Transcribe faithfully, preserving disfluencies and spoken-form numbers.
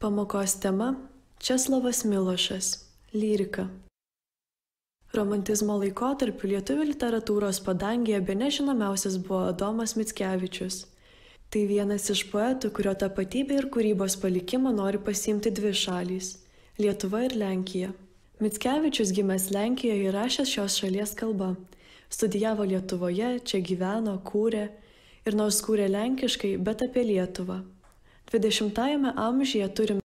Pamokos tema – Česlovas Milošas – lyrika. Romantizmo laikotarpiu lietuvių literatūros padangėje bene žinomiausias buvo Adomas Mickevičius. Tai vienas iš poetų, kurio tapatybę ir kūrybos palikimą nori pasiimti dvi šalys – Lietuva ir Lenkija. Mickevičius gimęs Lenkijoje ir rašęs šios šalies kalba. Studijavo Lietuvoje, čia gyveno, kūrė ir nors kūrė lenkiškai, bet apie Lietuvą. dvidešimtajame amžiuje turime